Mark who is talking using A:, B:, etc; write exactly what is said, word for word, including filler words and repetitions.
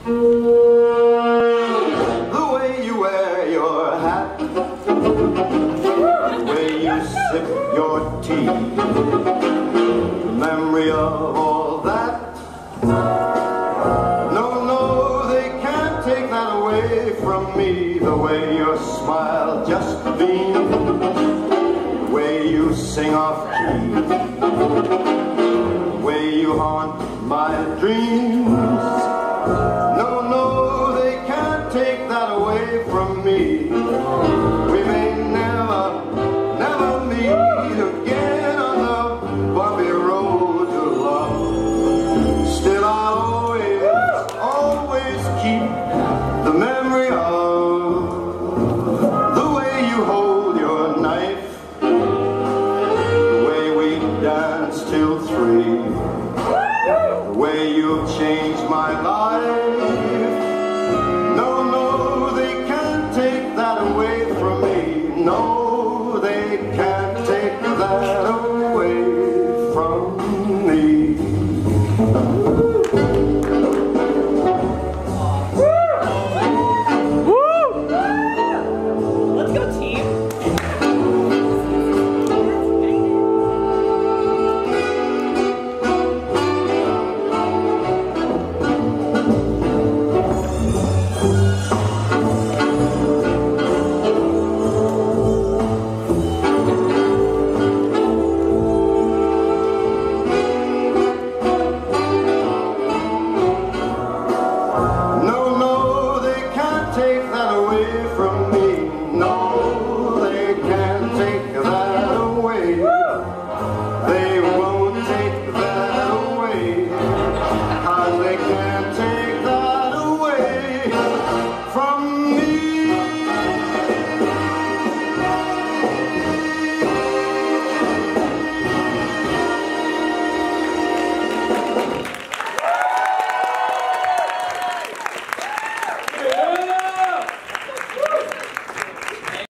A: The way you wear your hat, the way you sip your tea, the memory of all that. No, no, they can't take that away from me. The way your smile just beams, the way you sing off key, the way you haunt my dreams.